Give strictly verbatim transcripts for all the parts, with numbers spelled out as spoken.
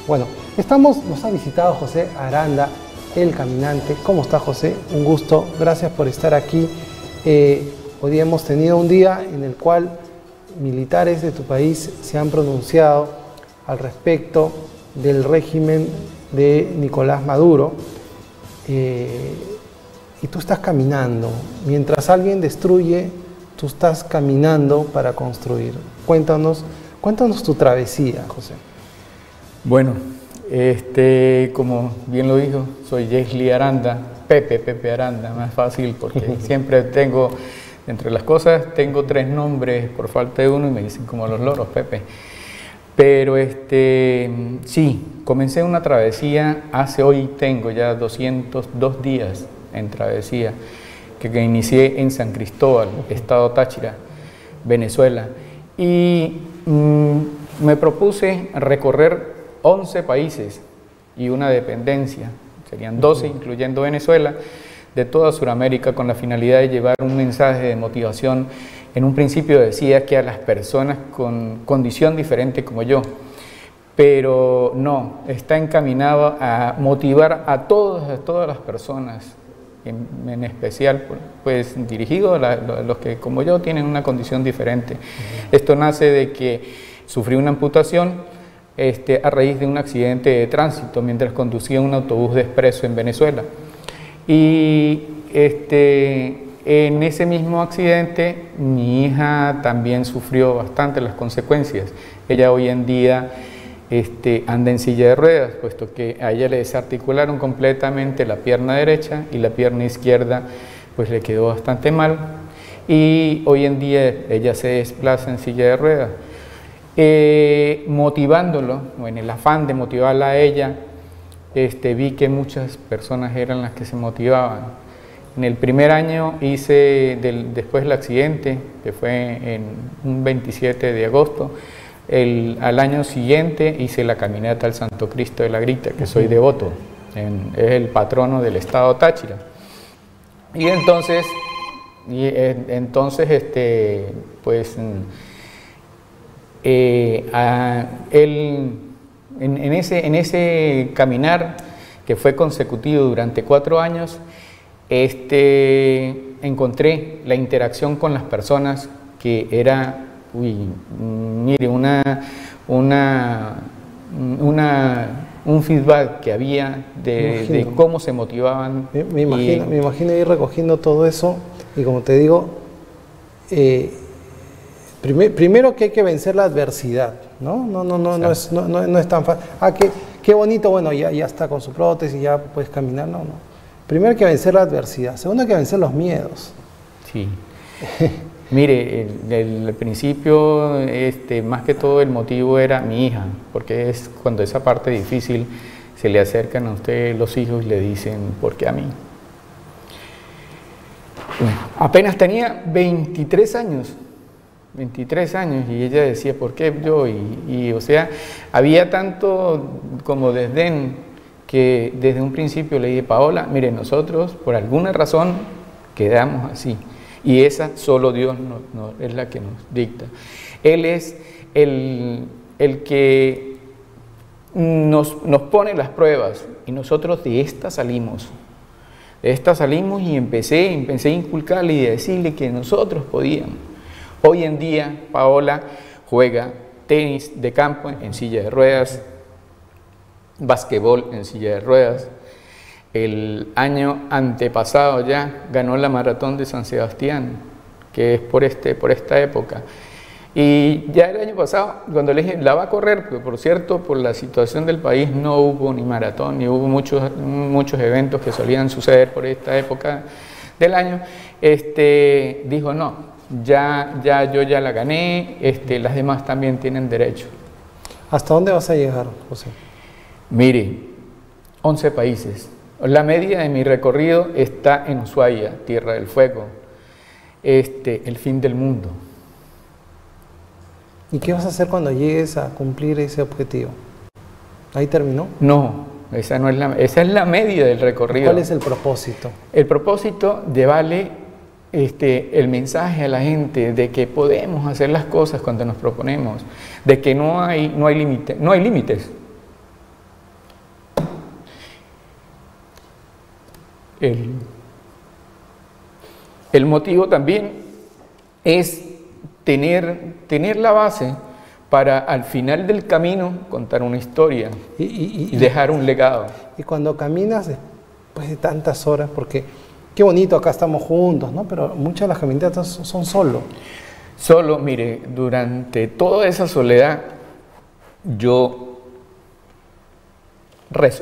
Bueno, estamos, nos ha visitado José Aranda, el caminante. ¿Cómo está, José? Un gusto, gracias por estar aquí. Eh, hoy día hemos tenido un día en el cual militares de tu país se han pronunciado al respecto del régimen de Nicolás Maduro. Eh, y tú estás caminando. Mientras alguien destruye, tú estás caminando para construir. Cuéntanos, cuéntanos tu travesía, José. Bueno, este, como bien lo dijo, soy Jesli Aranda, Pepe, Pepe Aranda, más fácil, porque siempre tengo, entre las cosas, tengo tres nombres por falta de uno y me dicen como los loros, Pepe. Pero este, sí, comencé una travesía, hace hoy tengo ya doscientos dos días en travesía, que, que inicié en San Cristóbal, estado Táchira, Venezuela, y mmm, me propuse recorrer once países y una dependencia, serían doce, incluyendo Venezuela, de toda Sudamérica, con la finalidad de llevar un mensaje de motivación. En un principio decía que a las personas con condición diferente como yo, pero no, está encaminado a motivar a, todos, a todas las personas, en, en especial pues dirigido a, la, a los que como yo tienen una condición diferente. Uh-huh. Esto nace de que sufrí una amputación este, a raíz de un accidente de tránsito mientras conducía un autobús de expreso en Venezuela. Y este, en ese mismo accidente mi hija también sufrió bastante las consecuencias. Ella hoy en día este, anda en silla de ruedas, puesto que a ella le desarticularon completamente la pierna derecha y la pierna izquierda pues le quedó bastante mal. Y hoy en día ella se desplaza en silla de ruedas. Eh, motivándolo, o en el afán de motivarla a ella, este, vi que muchas personas eran las que se motivaban. En el primer año hice, del, después del accidente, que fue en un veintisiete de agosto, el, al año siguiente hice la caminata al Santo Cristo de la Grita, que soy devoto, en, es el patrono del estado Táchira. Y entonces, y, en, entonces este, pues, eh, a, él, en, en, ese, en ese caminar, que fue consecutivo durante cuatro años, este, encontré la interacción con las personas que era, uy, mire, una, una, una, un feedback que había de, de cómo se motivaban. Me, me, imagino, y, me imagino ir recogiendo todo eso y como te digo, eh, primer, primero que hay que vencer la adversidad, ¿no? No, no, no, no, es, no, no, no es tan fácil. Ah, qué, qué bonito, bueno, ya, ya está con su prótesis, ya puedes caminar, no, no. Primero hay que vencer la adversidad, segundo hay que vencer los miedos. Sí. Mire, el, el principio, este, más que todo el motivo era mi hija, porque es cuando esa parte difícil se le acercan a usted los hijos y le dicen, ¿por qué a mí? Bueno, apenas tenía veintitrés años, veintitrés años, y ella decía, ¿por qué yo? Y, y o sea, había tanto como desdén, que desde un principio le dije, Paola, mire, nosotros por alguna razón quedamos así, y esa solo Dios no, no, es la que nos dicta. Él es el, el que nos, nos pone las pruebas, y nosotros de esta salimos. De esta salimos y empecé, empecé a inculcarle y a decirle que nosotros podíamos. Hoy en día, Paola juega tenis de campo en silla de ruedas, basquetbol en silla de ruedas. El año antepasado ya ganó la maratón de San Sebastián, que es por, este, por esta época. Y ya el año pasado, cuando le dije, la va a correr, porque por cierto, por la situación del país no hubo ni maratón, ni hubo muchos, muchos eventos que solían suceder por esta época del año, este, dijo, no, ya, ya yo ya la gané, este, las demás también tienen derecho. ¿Hasta dónde vas a llegar, José? Mire, once países. La media de mi recorrido está en Ushuaia, Tierra del Fuego, este, el fin del mundo. ¿Y qué vas a hacer cuando llegues a cumplir ese objetivo? ¿Ahí terminó? No, esa no es la, esa es la media del recorrido. ¿Cuál es el propósito? El propósito de darle este, el mensaje a la gente de que podemos hacer las cosas cuando nos proponemos, de que no hay, no hay límite, no hay límites. El, el motivo también es tener, tener la base para al final del camino contar una historia y, y, y, y dejar un legado. Y cuando caminas después de tantas horas, porque qué bonito, acá estamos juntos, ¿no? Pero muchas de las caminatas son, son solo. Solo, mire, durante toda esa soledad, yo rezo.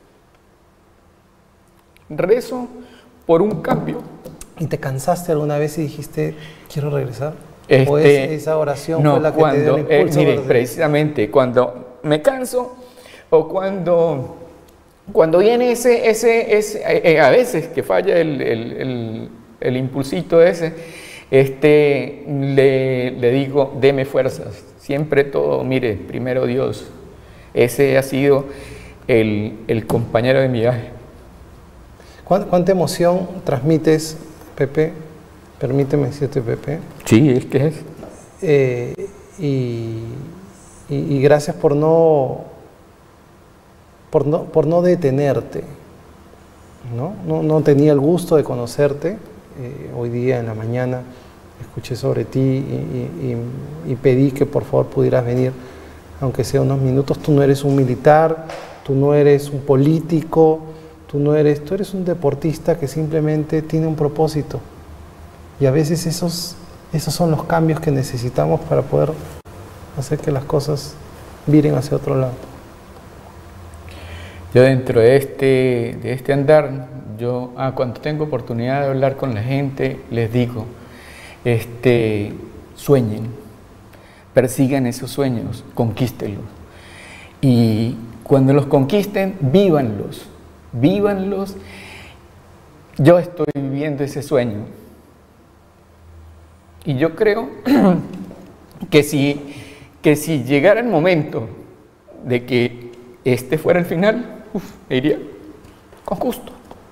Rezo por un cambio. ¿Y te cansaste alguna vez y dijiste, quiero regresar? Este, ¿O es, esa oración no, fue la que cuando, te dio el impulso? Eh, mire, precisamente, cuando me canso o cuando, cuando viene ese, ese, ese eh, a veces que falla el, el, el, el impulsito ese, este, le, le digo, deme fuerzas. Siempre todo, mire, primero Dios. Ese ha sido el, el compañero de mi viaje. ¿Cuánta emoción transmites, Pepe? Permíteme decirte, Pepe. Sí, es que es. Eh, y, y, y gracias por no, por no, por no detenerte, ¿no? No, no tenía el gusto de conocerte. Eh, hoy día en la mañana escuché sobre ti y, y, y, y pedí que por favor pudieras venir, aunque sea unos minutos. Tú no eres un militar, tú no eres un político, tú no eres, tú eres un deportista que simplemente tiene un propósito. Y a veces esos, esos son los cambios que necesitamos para poder hacer que las cosas viren hacia otro lado. Yo dentro de este, de este andar, yo ah, cuando tengo oportunidad de hablar con la gente, les digo, este, sueñen, persigan esos sueños, conquístenlos. Y cuando los conquisten, vívanlos, vívanlos. Yo estoy viviendo ese sueño. Y yo creo que si, que si llegara el momento de que este fuera el final, uf, me iría con gusto.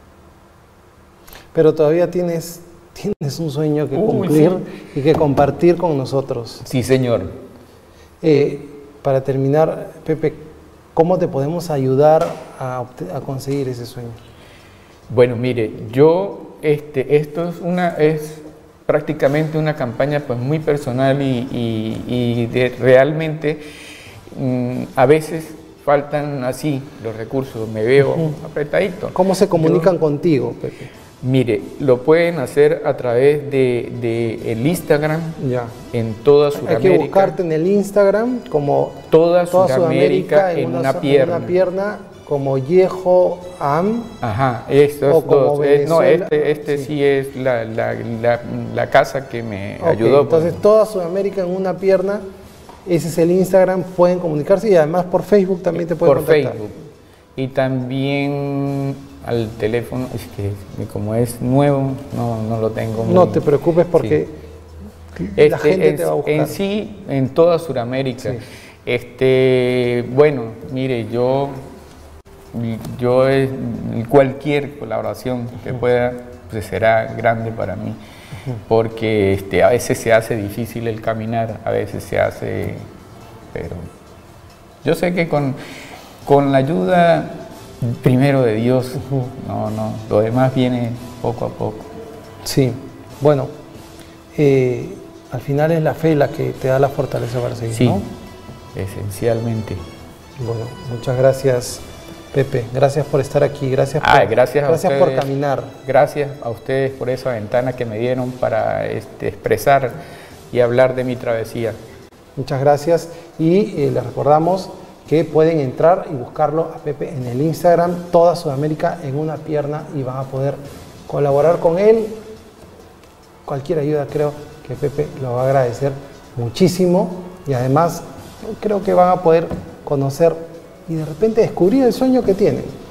Pero todavía tienes, tienes un sueño que Uy, cumplir sí. y que compartir con nosotros. Sí, señor. Eh, para terminar, Pepe, ¿cómo te podemos ayudar a, a conseguir ese sueño? Bueno, mire, yo, este, esto es una... Es, prácticamente una campaña pues muy personal y, y, y de, realmente mmm, a veces faltan así los recursos, me veo uh-huh. apretadito. ¿Cómo se comunican Yo, contigo, Pepe? Mire, lo pueden hacer a través de, de el Instagram, ya. En toda Sudamérica. Hay que buscarte en el Instagram como toda, toda Sudamérica, Sudamérica en, en una, una pierna. Una pierna como Yeho Am. Ajá, estos dos. Es, no, este, este sí. sí es la, la, la, la casa que me okay, ayudó. Entonces, por... toda Sudamérica en una pierna, ese es el Instagram, pueden comunicarse y además por Facebook también te pueden por contactar. Facebook. Y también al teléfono, es que como es nuevo, no, no lo tengo muy... No te preocupes porque sí. la este, gente en, te va a buscar. En sí, en toda Sudamérica. Sí. Este, bueno, mire, yo... Yo, cualquier colaboración que pueda, pues será grande para mí, porque este, a veces se hace difícil el caminar, a veces se hace, pero yo sé que con, con la ayuda primero de Dios, no, no, lo demás viene poco a poco. Sí, bueno, eh, al final es la fe la que te da la fortaleza para seguir, sí, ¿no? Esencialmente. Bueno, muchas gracias, Pepe, gracias por estar aquí, gracias, ah, por, gracias, gracias a por ustedes, caminar. Gracias a ustedes por esa ventana que me dieron para este, expresar y hablar de mi travesía. Muchas gracias y eh, les recordamos que pueden entrar y buscarlo a Pepe en el Instagram, toda Sudamérica en una pierna y van a poder colaborar con él. Cualquier ayuda creo que Pepe lo va a agradecer muchísimo y además creo que van a poder conocer y de repente descubrir el sueño que tienen.